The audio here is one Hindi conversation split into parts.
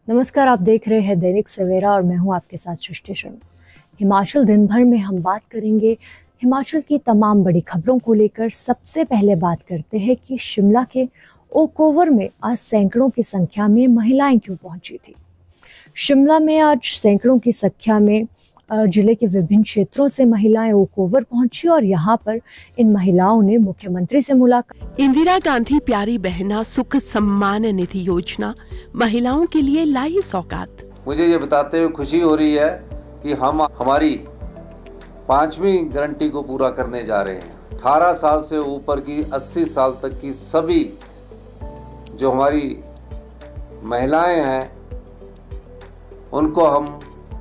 नमस्कार, आप देख रहे हैं दैनिक सवेरा और मैं हूं आपके साथ सृष्टि शर्मा। हिमाचल दिन भर में हम बात करेंगे हिमाचल की तमाम बड़ी खबरों को लेकर। सबसे पहले बात करते हैं कि शिमला के ओक ओवर में आज सैकड़ों की संख्या में महिलाएं क्यों पहुंची थी। शिमला में आज सैकड़ों की संख्या में जिले के विभिन्न क्षेत्रों से महिलाएं ओक ओवर पहुंची और यहां पर इन महिलाओं ने मुख्यमंत्री से मुलाकात। इंदिरा गांधी प्यारी बहना सुख सम्मान निधि योजना महिलाओं के लिए लाई सौगात। मुझे ये बताते हुए खुशी हो रही है कि हम हमारी 5वीं गारंटी को पूरा करने जा रहे हैं। 18 साल से ऊपर की 80 साल तक की सभी जो हमारी महिलाएं हैं उनको हम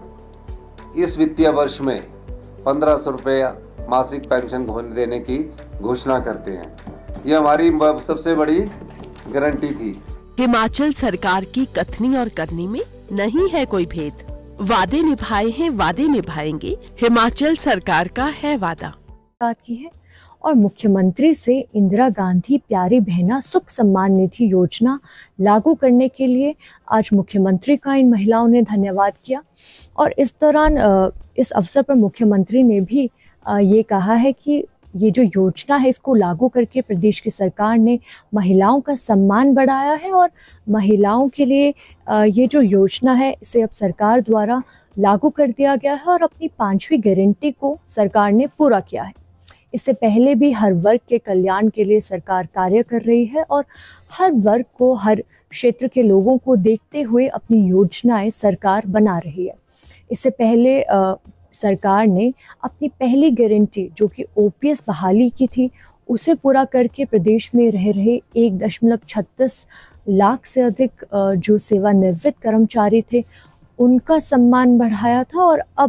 इस वित्तीय वर्ष में 1500 रुपया मासिक पेंशन देने की घोषणा करते हैं। ये हमारी सबसे बड़ी गारंटी थी। हिमाचल सरकार की कथनी और करनी में नहीं है कोई भेद। वादे निभाए हैं, वादे निभाएंगे, हिमाचल सरकार का है वादा। बात की है और मुख्यमंत्री से इंदिरा गांधी प्यारी बहना सुख सम्मान निधि योजना लागू करने के लिए आज मुख्यमंत्री का इन महिलाओं ने धन्यवाद किया। और इस दौरान इस अवसर पर मुख्यमंत्री ने भी ये कहा है कि ये जो योजना है इसको लागू करके प्रदेश की सरकार ने महिलाओं का सम्मान बढ़ाया है और महिलाओं के लिए ये जो योजना है इसे अब सरकार द्वारा लागू कर दिया गया है और अपनी 5वीं गारंटी को सरकार ने पूरा किया है। इससे पहले भी हर वर्ग के कल्याण के लिए सरकार कार्य कर रही है और हर वर्ग को, हर क्षेत्र के लोगों को देखते हुए अपनी योजनाएं सरकार बना रही है। इससे पहले सरकार ने अपनी पहली गारंटी जो कि ओपीएस बहाली की थी उसे पूरा करके प्रदेश में रह रहे 1.36 लाख से अधिक जो सेवानिवृत्त कर्मचारी थे उनका सम्मान बढ़ाया था। और अब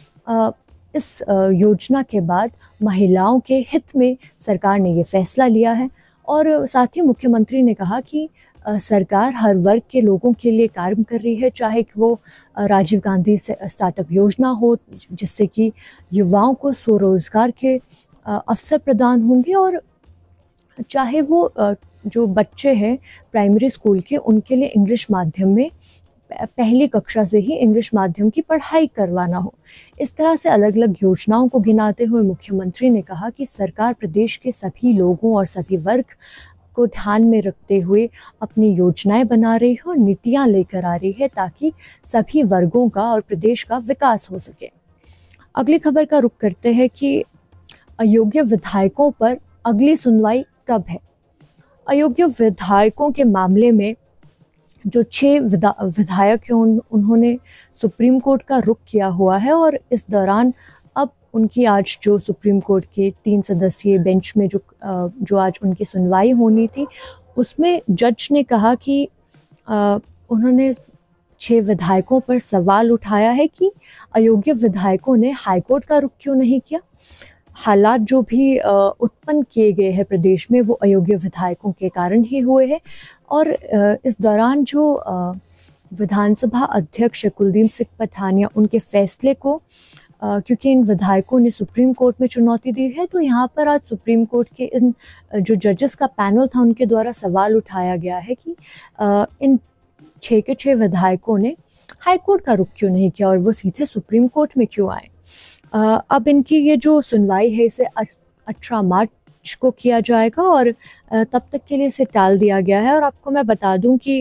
इस योजना के बाद महिलाओं के हित में सरकार ने ये फैसला लिया है। और साथ ही मुख्यमंत्री ने कहा कि सरकार हर वर्ग के लोगों के लिए कार्य कर रही है, चाहे कि वो राजीव गांधी से स्टार्टअप योजना हो जिससे कि युवाओं को स्वरोजगार के अवसर प्रदान होंगे, और चाहे वो जो बच्चे हैं प्राइमरी स्कूल के उनके लिए इंग्लिश माध्यम में पहली कक्षा से ही इंग्लिश माध्यम की पढ़ाई करवाना हो। इस तरह से अलग अलग योजनाओं को गिनाते हुए मुख्यमंत्री ने कहा कि सरकार प्रदेश के सभी लोगों और सभी वर्ग को ध्यान में रखते हुए अपनी योजनाएं बना रही है और नीतियां लेकर आ रही है ताकि सभी वर्गों का और प्रदेश का विकास हो सके। अगली खबर का रुख करते हैं कि अयोग्य विधायकों पर अगली सुनवाई कब है। अयोग्य विधायकों के मामले में जो 6 विधायक हैं उन्होंने सुप्रीम कोर्ट का रुख किया हुआ है और इस दौरान अब उनकी आज जो सुप्रीम कोर्ट के 3 सदस्यीय बेंच में जो आज उनकी सुनवाई होनी थी उसमें जज ने कहा कि उन्होंने 6 विधायकों पर सवाल उठाया है कि अयोग्य विधायकों ने हाईकोर्ट का रुख क्यों नहीं किया। हालात जो भी उत्पन्न किए गए हैं प्रदेश में वो अयोग्य विधायकों के कारण ही हुए हैं। और इस दौरान जो विधानसभा अध्यक्ष कुलदीप सिंह पठानिया उनके फैसले को क्योंकि इन विधायकों ने सुप्रीम कोर्ट में चुनौती दी है तो यहाँ पर आज सुप्रीम कोर्ट के इन जो जजेस का पैनल था उनके द्वारा सवाल उठाया गया है कि इन 6 के 6 विधायकों ने हाईकोर्ट का रुख क्यों नहीं किया और वो सीधे सुप्रीम कोर्ट में क्यों आए। अब इनकी ये जो सुनवाई है इसे 18 मार्च को किया जाएगा और तब तक के लिए इसे टाल दिया गया है। और आपको मैं बता दूं कि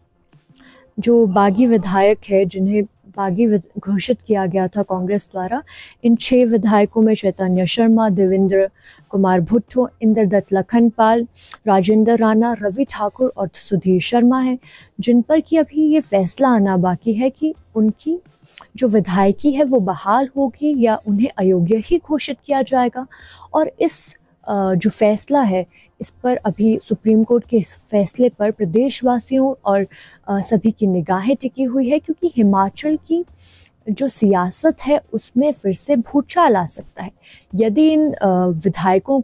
जो बागी विधायक है जिन्हें बागी घोषित किया गया था कांग्रेस द्वारा, इन 6 विधायकों में चैतन्य शर्मा, देवेंद्र कुमार भुट्टो, इंद्रदत्त लखनपाल, राजेंद्र राणा, रवि ठाकुर और सुधीर शर्मा हैं, जिन पर कि अभी ये फैसला आना बाकी है कि उनकी जो विधायकी है वो बहाल होगी या उन्हें अयोग्य ही घोषित किया जाएगा। और इस जो फैसला है इस पर अभी सुप्रीम कोर्ट के इस फैसले पर प्रदेशवासियों और सभी की निगाहें टिकी हुई है क्योंकि हिमाचल की जो सियासत है उसमें फिर से भूचाल आ सकता है। यदि इन विधायकों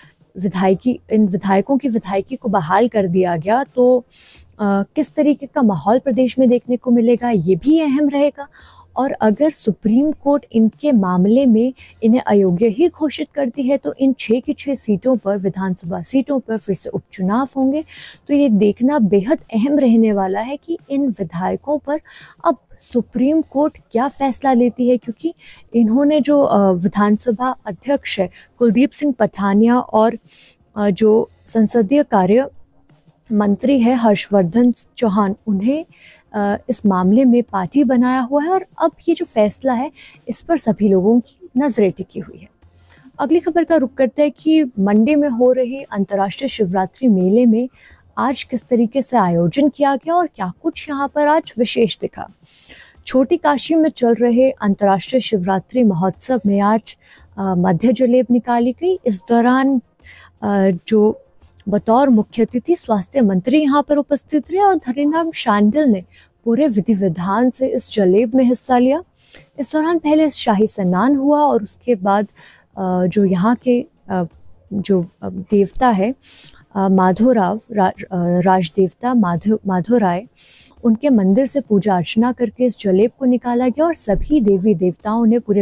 की विधायकी को बहाल कर दिया गया तो किस तरीके का माहौल प्रदेश में देखने को मिलेगा ये भी अहम रहेगा। और अगर सुप्रीम कोर्ट इनके मामले में इन्हें अयोग्य ही घोषित करती है तो इन 6 की 6 सीटों पर, विधानसभा सीटों पर फिर से उपचुनाव होंगे। तो ये देखना बेहद अहम रहने वाला है कि इन विधायकों पर अब सुप्रीम कोर्ट क्या फैसला लेती है, क्योंकि इन्होंने जो विधानसभा अध्यक्ष है कुलदीप सिंह पठानिया और जो संसदीय कार्य मंत्री है हर्षवर्धन चौहान, उन्हें इस मामले में पार्टी बनाया हुआ है और अब ये जो फैसला है इस पर सभी लोगों की नजरें टिकी हुई है। अगली खबर का रुख करते हैं कि मंडी में हो रही अंतर्राष्ट्रीय शिवरात्रि मेले में आज किस तरीके से आयोजन किया गया और क्या कुछ यहाँ पर आज विशेष दिखा। छोटी काशी में चल रहे अंतर्राष्ट्रीय शिवरात्रि महोत्सव में आज मध्य जलेब निकाली गई। इस दौरान जो बतौर मुख्य अतिथि स्वास्थ्य मंत्री यहाँ पर उपस्थित रहे और धनीराम शांडिल ने पूरे विधि विधान से इस जलेब में हिस्सा लिया। इस दौरान पहले शाही स्नान हुआ और उसके बाद जो यहाँ के जो देवता है माधोराव राज देवता माधोराय, उनके मंदिर से पूजा अर्चना करके इस जलेब को निकाला गया और सभी देवी देवताओं ने पूरे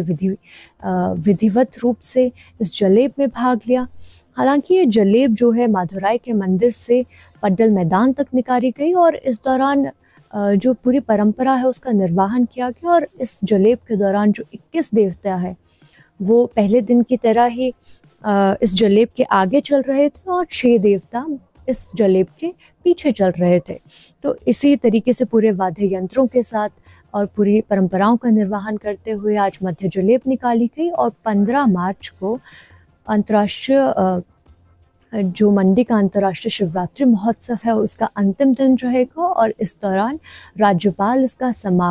विधिवत रूप से इस जलेब में भाग लिया। हालांकि ये जलेब जो है माधोराय के मंदिर से पड्डल मैदान तक निकाली गई और इस दौरान जो पूरी परंपरा है उसका निर्वहन किया गया और इस जलेब के दौरान जो 21 देवता है वो पहले दिन की तरह ही इस जलेब के आगे चल रहे थे और 6 देवता इस जलेब के पीछे चल रहे थे। तो इसी तरीके से पूरे वाद्य यंत्रों के साथ और पूरी परंपराओं का निर्वहन करते हुए आज मध्य जलेब निकाली गई और 15 मार्च को अंतर्राष्ट्रीय जो मंडी का अंतर्राष्ट्रीय शिवरात्रि महोत्सव है उसका अंतिम दिन रहेगा और इस दौरान राज्यपाल इसका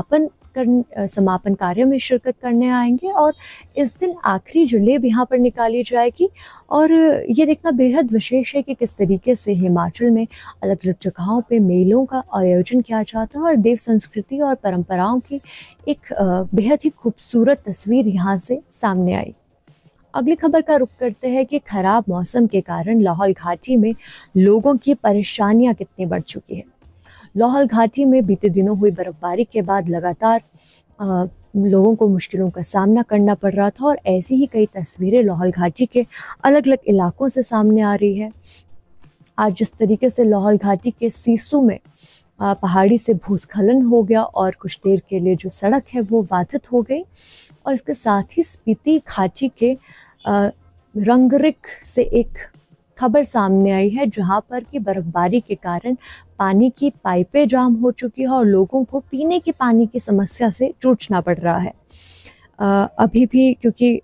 समापन कार्य में शिरकत करने आएंगे और इस दिन आखिरी जलेब यहाँ पर निकाली जाएगी। और ये देखना बेहद विशेष है कि किस तरीके से हिमाचल में अलग अलग जगहों पे मेलों का आयोजन किया जाता है और देव संस्कृति और परंपराओं की एक बेहद ही खूबसूरत तस्वीर यहाँ से सामने आई। अगली खबर का रुख करते हैं कि खराब मौसम के कारण लाहौल घाटी में लोगों की परेशानियां कितनी बढ़ चुकी है। लाहौल घाटी में बीते दिनों हुई बर्फबारी के बाद लगातार लोगों को मुश्किलों का सामना करना पड़ रहा था और ऐसी ही कई तस्वीरें लाहौल घाटी के अलग अलग इलाकों से सामने आ रही है। आज जिस तरीके से लाहौल घाटी के सीसू में पहाड़ी से भूस्खलन हो गया और कुछ देर के लिए जो सड़क है वो बाधित हो गई और इसके साथ ही स्पीति घाटी के रंगरिक से एक खबर सामने आई है जहां पर कि बर्फबारी के कारण पानी की पाइपें जाम हो चुकी है और लोगों को पीने के पानी की समस्या से जूझना पड़ रहा है। अभी भी क्योंकि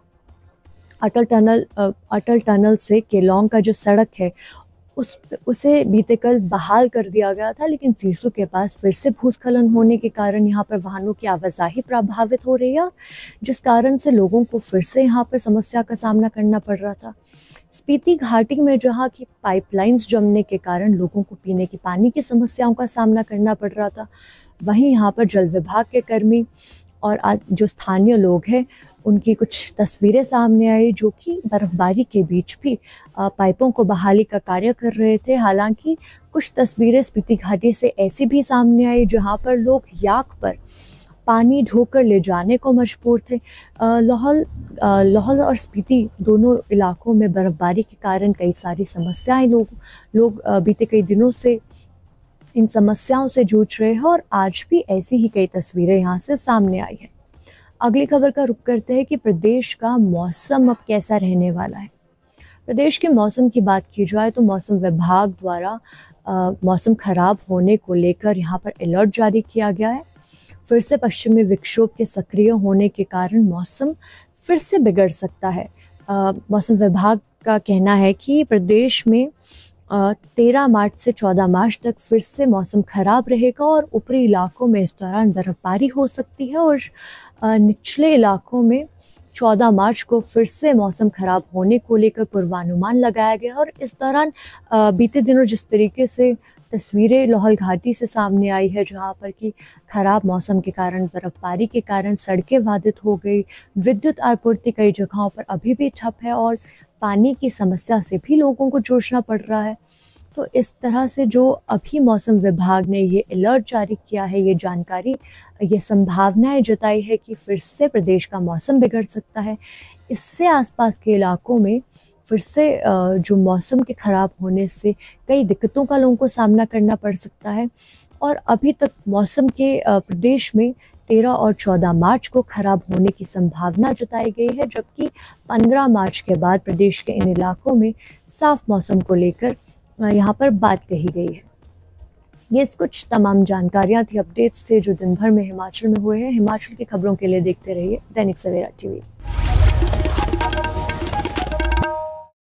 अटल टनल से केलोंग का जो सड़क है उसे बीते कल बहाल कर दिया गया था, लेकिन सीसू के पास फिर से भूस्खलन होने के कारण यहाँ पर वाहनों की आवाजाही प्रभावित हो रही है जिस कारण से लोगों को फिर से यहाँ पर समस्या का सामना करना पड़ रहा था। स्पीति घाटी में जहाँ की पाइपलाइंस जमने के कारण लोगों को पीने के पानी की समस्याओं का सामना करना पड़ रहा था, वहीं यहाँ पर जल विभाग के कर्मी और जो स्थानीय लोग हैं उनकी कुछ तस्वीरें सामने आई जो कि बर्फबारी के बीच भी पाइपों को बहाली का कार्य कर रहे थे। हालांकि कुछ तस्वीरें स्पीति घाटी से ऐसी भी सामने आई जहां पर लोग याक पर पानी ढोकर ले जाने को मजबूर थे। लाहौल और स्पीति दोनों इलाकों में बर्फबारी के कारण कई सारी समस्याएं लोग बीते कई दिनों से इन समस्याओं से जूझ रहे हैं और आज भी ऐसी ही कई तस्वीरें यहाँ से सामने आई है। अगली खबर का रुख करते हैं कि प्रदेश का मौसम अब कैसा रहने वाला है। प्रदेश के मौसम की बात की जाए तो मौसम विभाग द्वारा मौसम खराब होने को लेकर यहाँ पर अलर्ट जारी किया गया है। फिर से पश्चिमी विक्षोभ के सक्रिय होने के कारण मौसम फिर से बिगड़ सकता है। मौसम विभाग का कहना है कि प्रदेश में 13 मार्च से 14 मार्च तक फिर से मौसम खराब रहेगा और ऊपरी इलाकों में इस दौरान बर्फबारी हो सकती है और निचले इलाकों में 14 मार्च को फिर से मौसम खराब होने को लेकर पूर्वानुमान लगाया गया। और इस दौरान बीते दिनों जिस तरीके से तस्वीरें लाहौल घाटी से सामने आई है जहां पर कि खराब मौसम के कारण बर्फबारी के कारण सड़कें बाधित हो गई, विद्युत आपूर्ति कई जगहों पर अभी भी ठप है और पानी की समस्या से भी लोगों को जूझना पड़ रहा है। तो इस तरह से जो अभी मौसम विभाग ने ये अलर्ट जारी किया है, ये जानकारी, ये संभावनाएं जताई है कि फिर से प्रदेश का मौसम बिगड़ सकता है। इससे आसपास के इलाकों में फिर से जो मौसम के ख़राब होने से कई दिक्कतों का लोगों को सामना करना पड़ सकता है। और अभी तक मौसम के प्रदेश में 13 और 14 मार्च को खराब होने की संभावना जताई गई है, जबकि 15 मार्च के बाद प्रदेश के इन इलाकों में साफ मौसम को लेकर यहाँ पर बात कही गई है। ये कुछ तमाम जानकारियाँ थी अपडेट्स से जो दिन भर में हिमाचल में हुए हैं। हिमाचल की खबरों के लिए देखते रहिए दैनिक सवेरा टीवी।